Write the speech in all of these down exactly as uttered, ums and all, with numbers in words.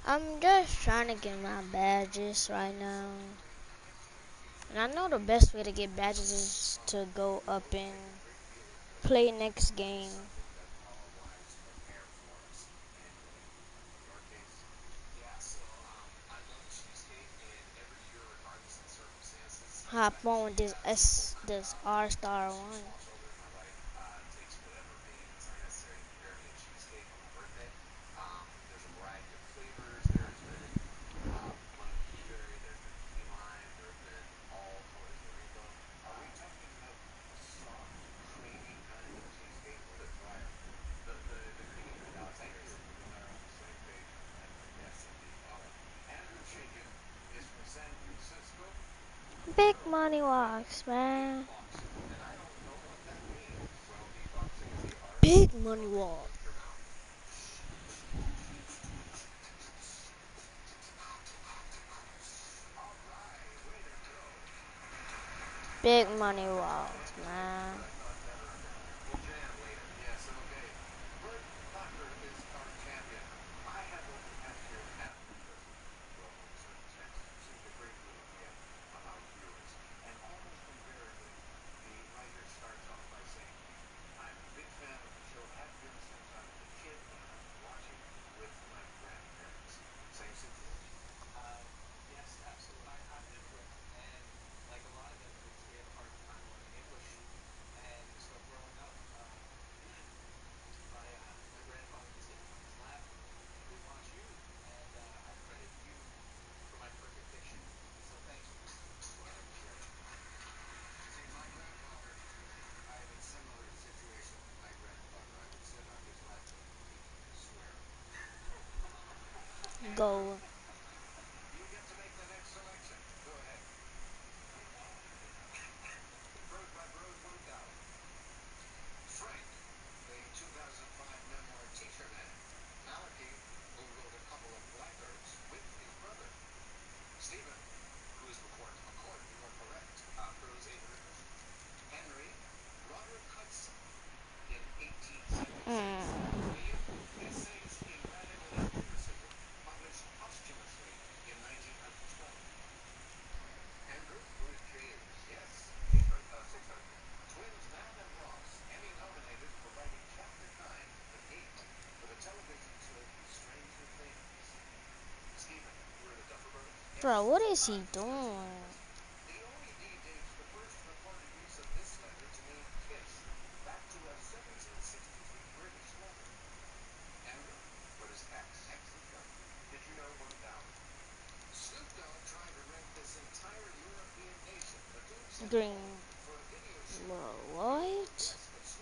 I'm just trying to get my badges right now. And I know the best way to get badges is to go up and play next game. Hop on this S this R star one. Big money walks, man. Big money walk. Big money walks, man. Go. Mm. Bro, what is he doing? Green. Bro, what?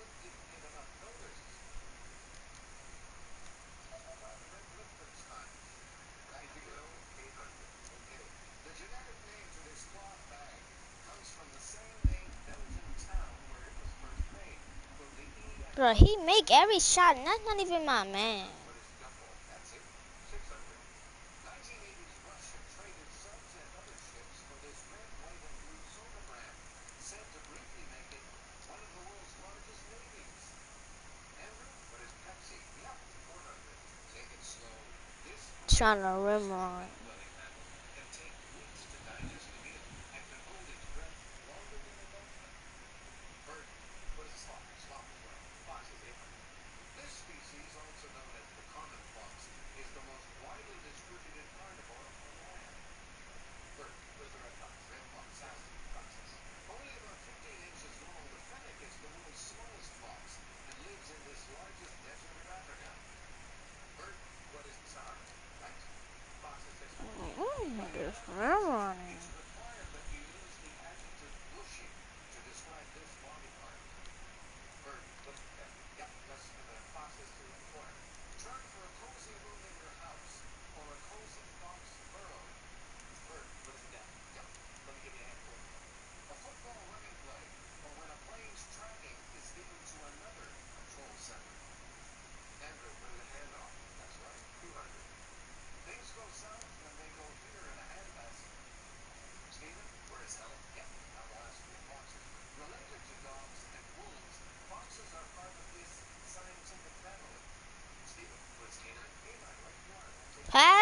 Bro, he make every shot, and that's not even my man. Trying to rim on. Mm, just rim on him.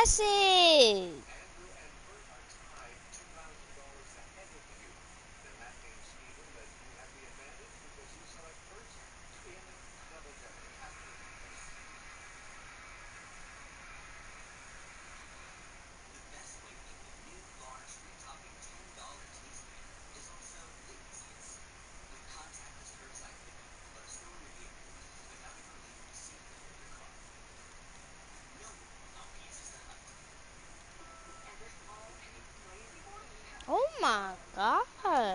pass it. Oh my god.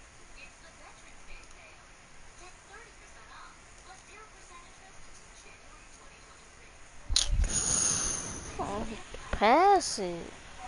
Oh, pass it.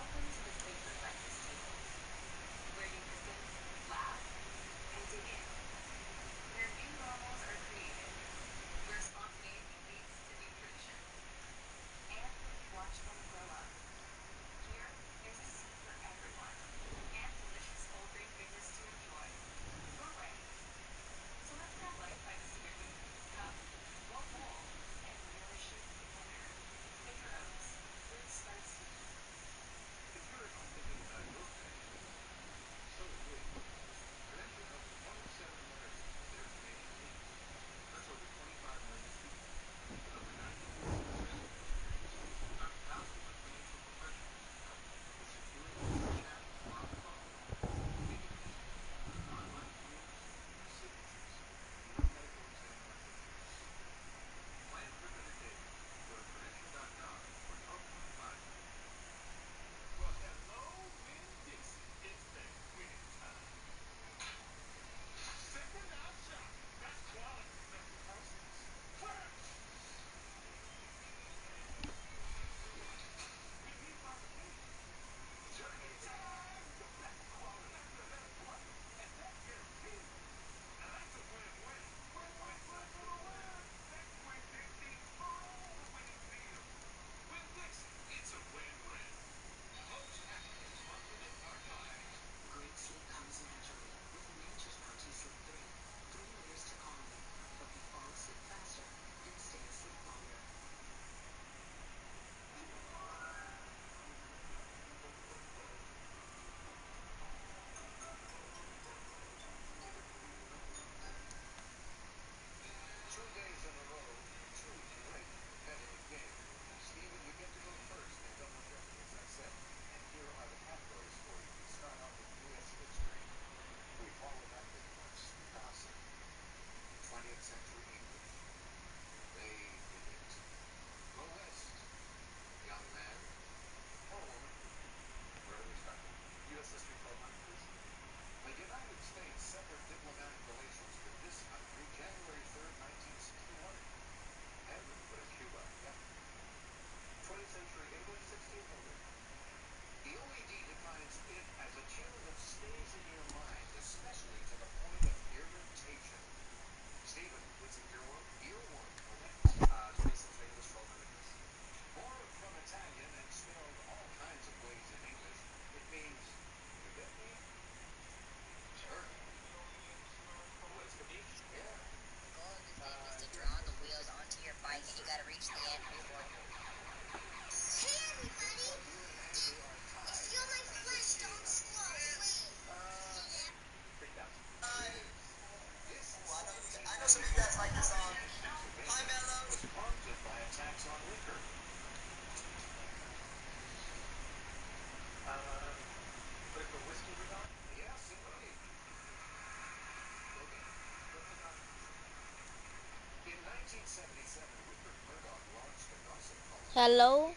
Hello?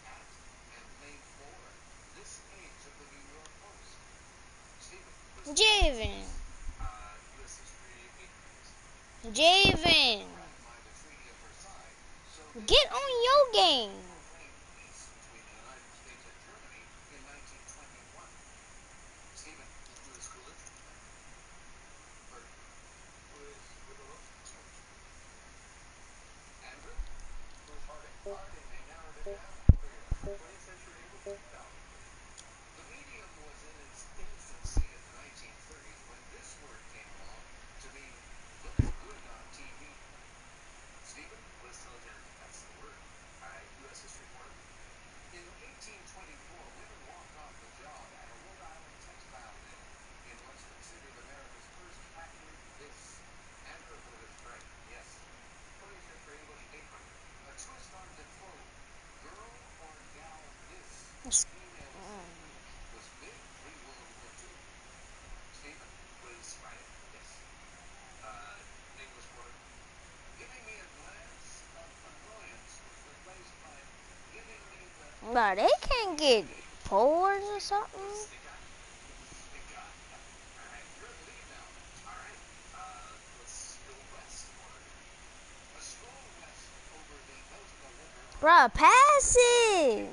Javen. Javen. Get on your game. But they can't get poles or something. Bruh, pass it.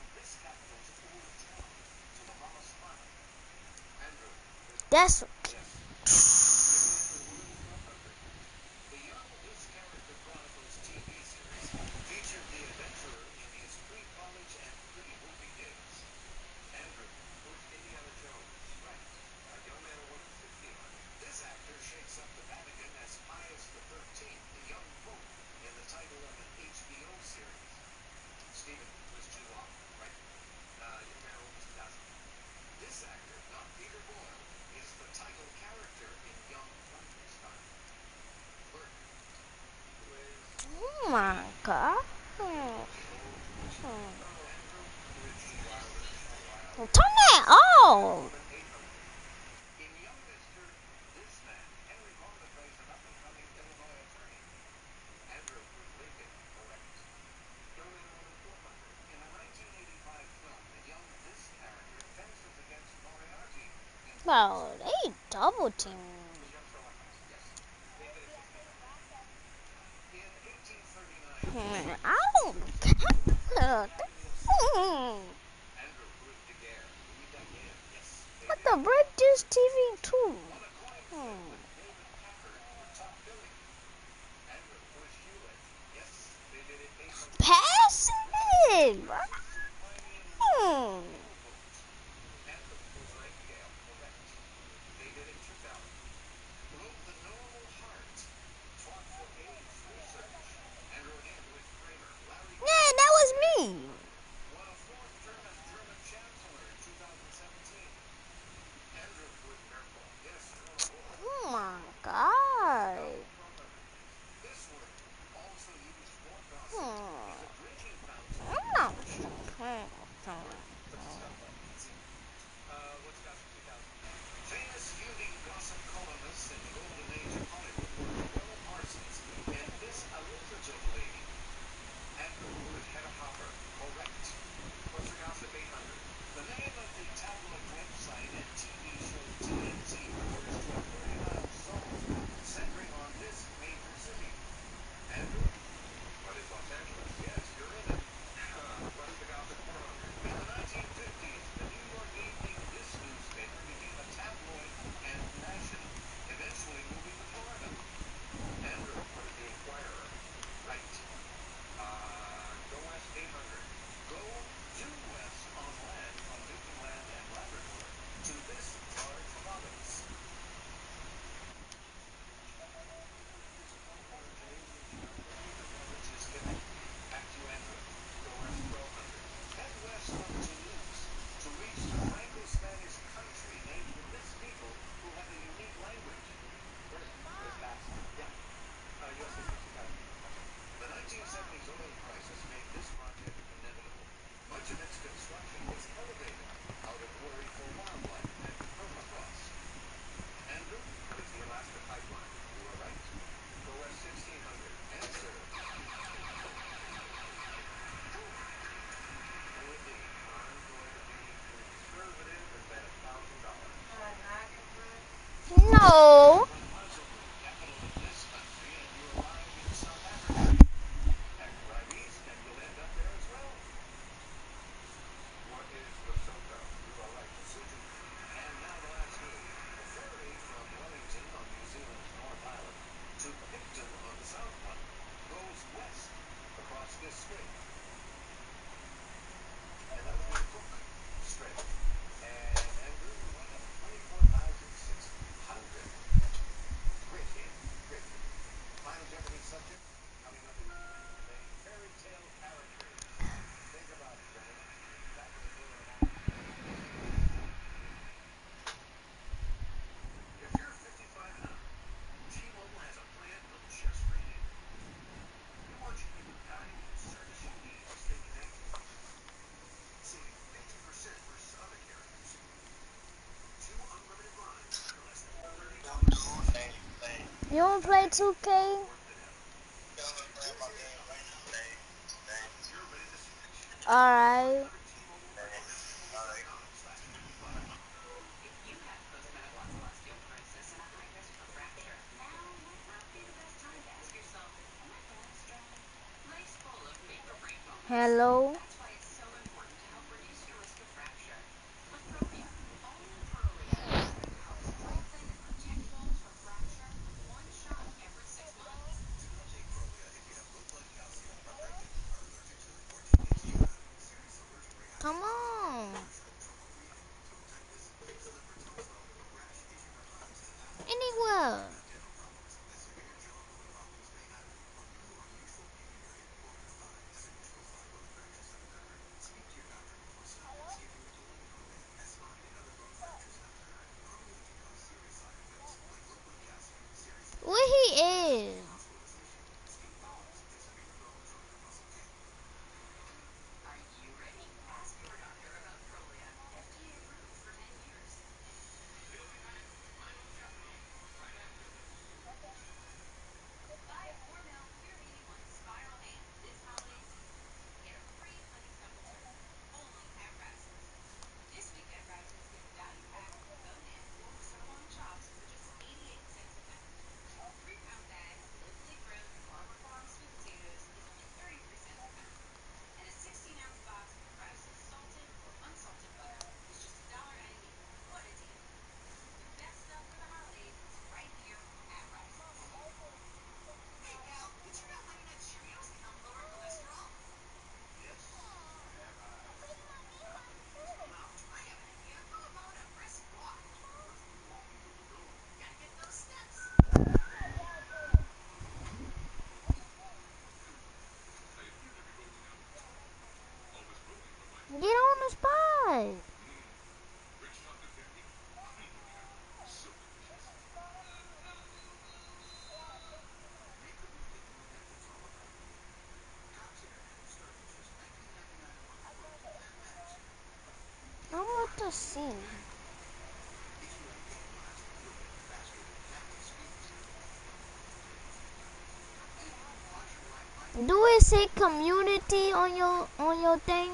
That's oh my god. Hmm. Turn that off. Bro, they double team. Hmm, I don't care. Hmm. What the break this T V too? Hmm. Pass it, bro. Hmm. Yeah, that was me. Oh my god. Hmm. I'm not. Hmm. No. You don't play two K? Alright. Hello. Come on. Anywhere. Where he is? Get on the spot. I want to see. Do it say community on your on your thing?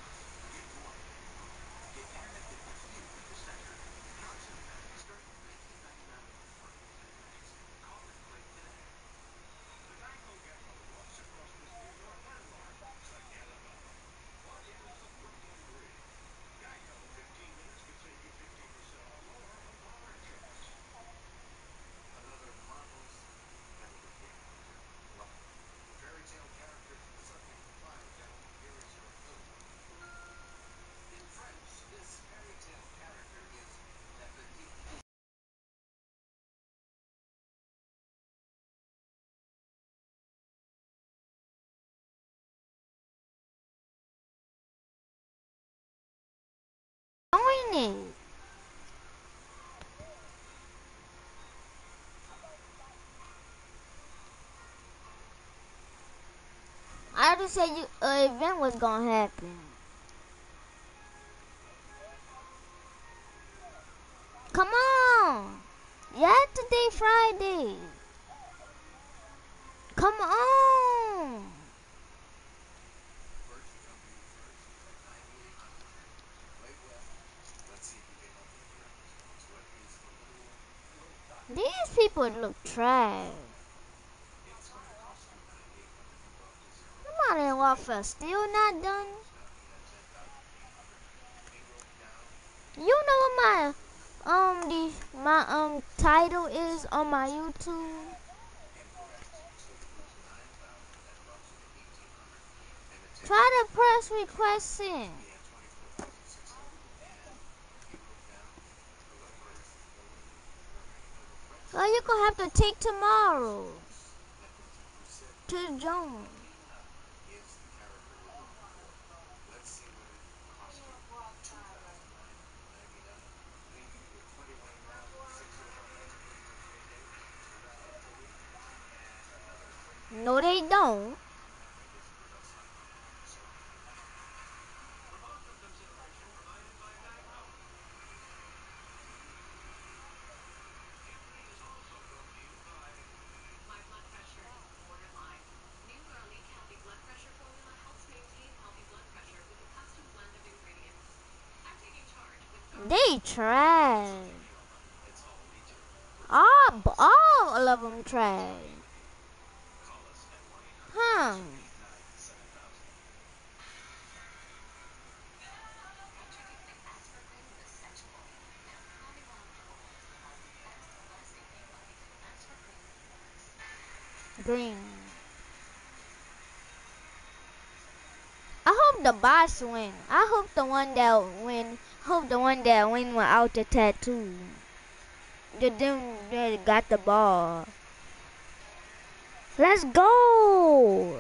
Join it. I just said you an event was gonna happen. Come on. Yesterday Friday. Come on. These people look trash. Modern Warfare still not done. You know what my um the my um title is on my YouTube? Try to press request in. Well, you gonna have to take tomorrow to join. No, they don't. They trash. All, all of them trash. Huh. Green. I hope the boss win. I hope the one that win. Hope the one that win without the tattoo. The them that got the ball. Let's go.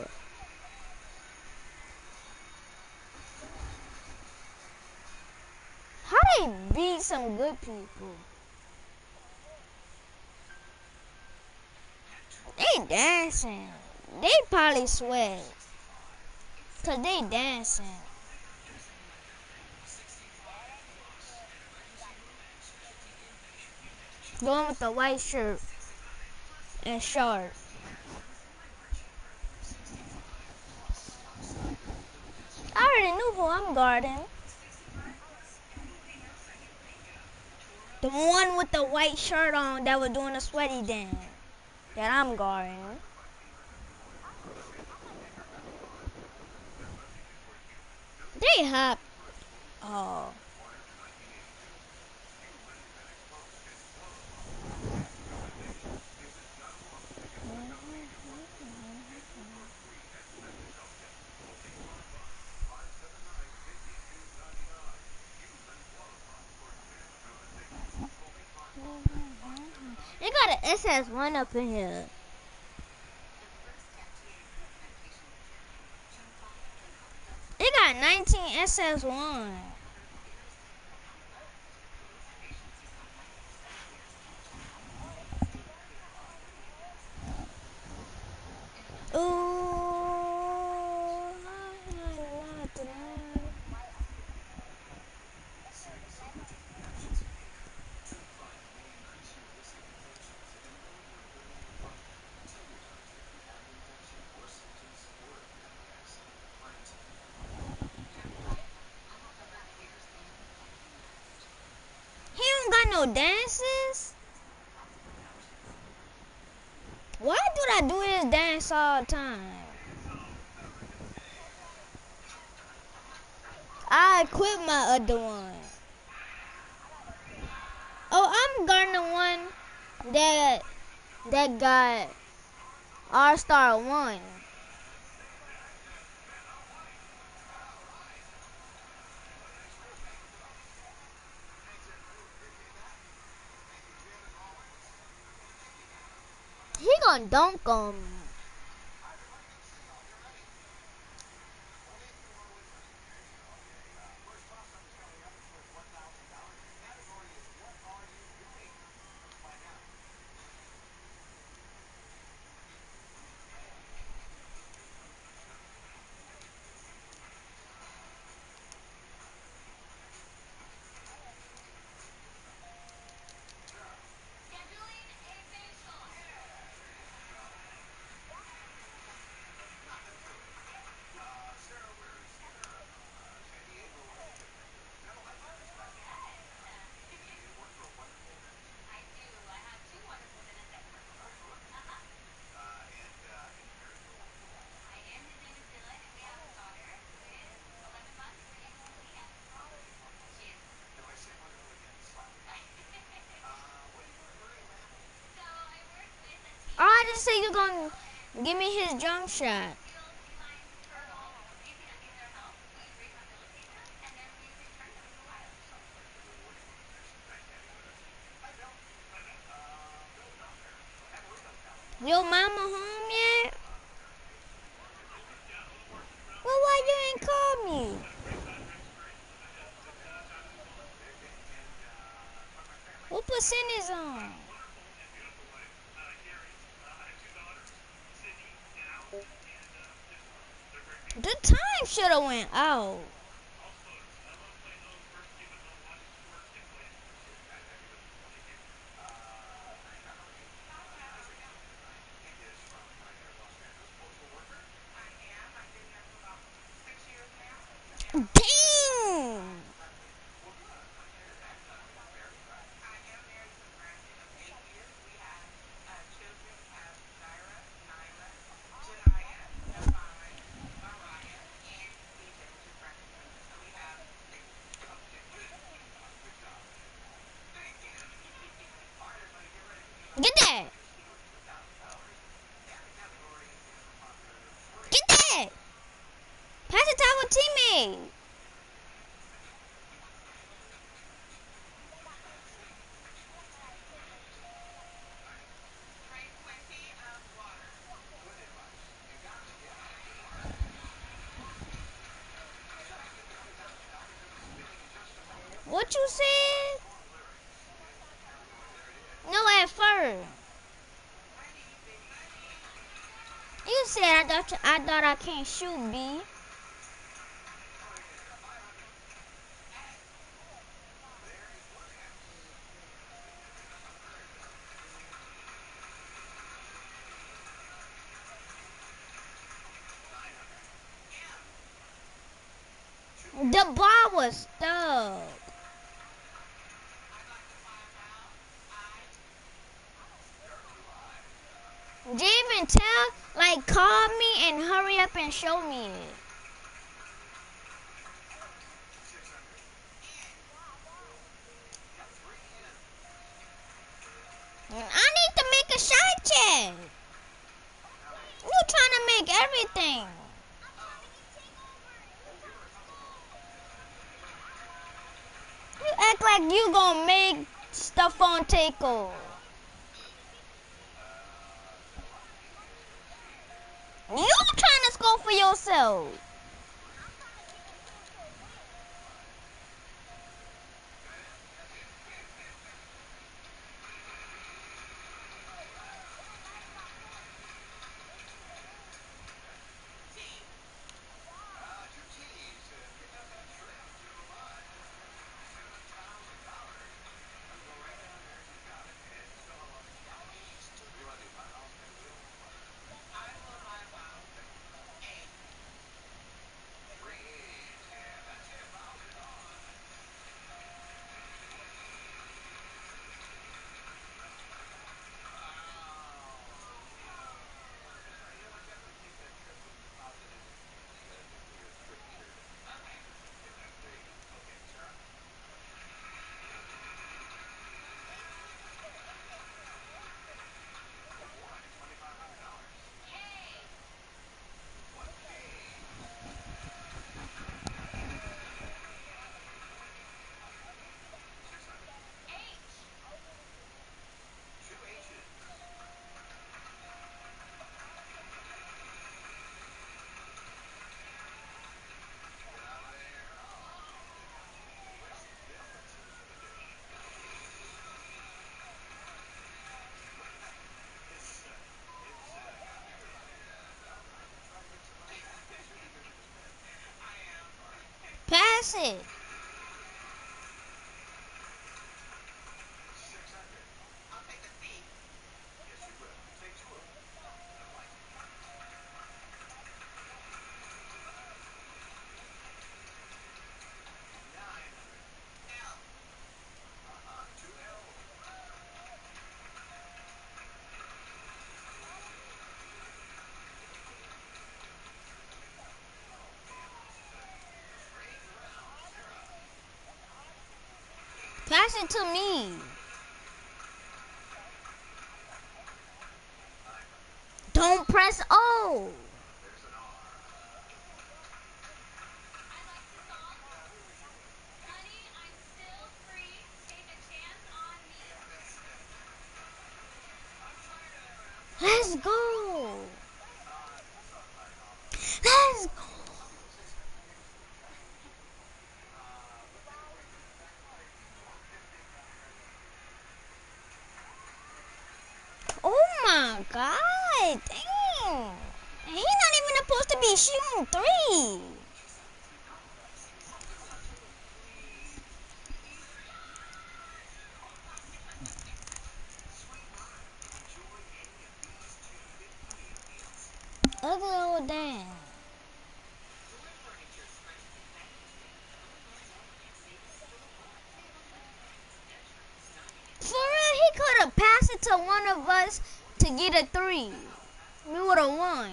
How they beat some good people? They dancing. They probably sweat. Cause they dancing. Going with the white shirt and short. I already knew who I'm guarding. The one with the white shirt on that was doing a sweaty dance. That I'm guarding. They hop. Oh. They got an S S one up in here. They got nineteen S S one. Ooh. He don't got no dances? Why do I do this dance all the time? I quit my other one. Oh, I'm guarding the one that that got R Star one. He gonna dunk on me. Oh, I just say you gonna give me his jump shot. Your mama home yet? Well, why you ain't call me? What percentage on? The time should have went out. Dang! against our teammate. What you said? No, at first. You said I thought I thought I can't shoot, B. The ball was stuck. Javen, tell, like, call me and hurry up and show me it. I need to make a shot check. You trying to make everything. You act like you gonna make stuff on takeover. You trying to score for yourself. Pass it. Pass it to me. Don't press O. Let's go. Let's go. Oh my God. Damn. He's not even supposed to be shooting three. Ugly old Dan. For real, he could have passed it to one of us to get a three. We would have won.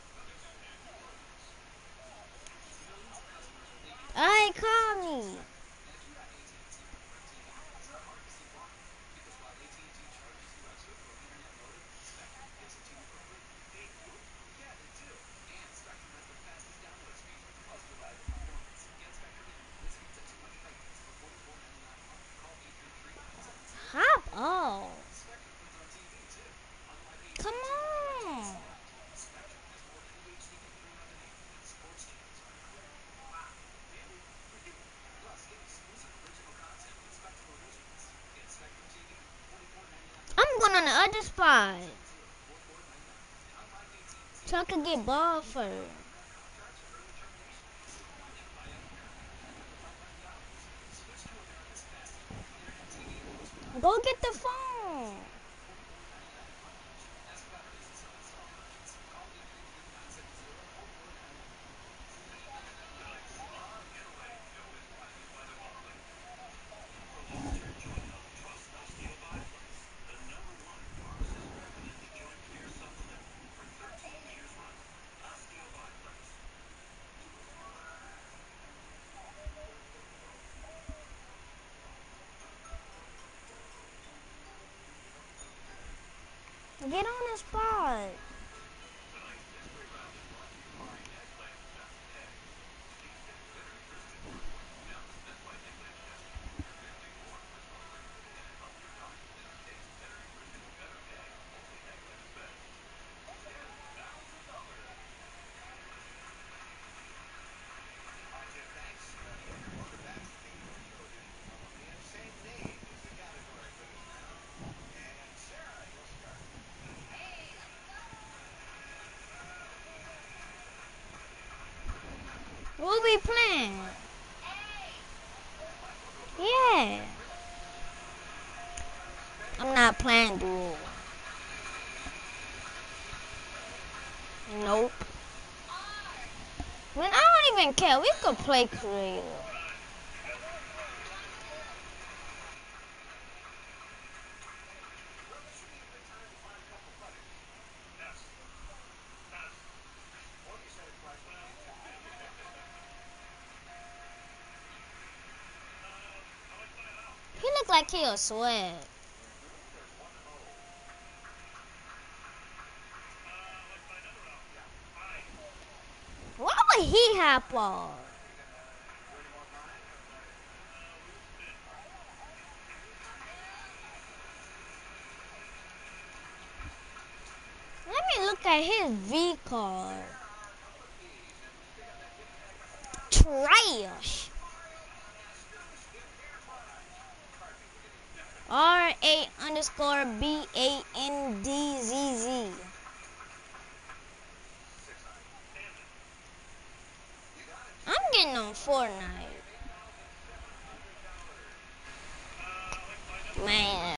Alright, call me. the other spot. So I could get ball first. Go get the phone. Get on the spot. What we playing? Yeah. I'm not playing duel. Nope. Man, I don't even care. We could play creative. He look like he a swag. Why would he hop off? Let me look at his V card. Trash. R A underscore B A N D Z Z. I'm getting on Fortnite. Man.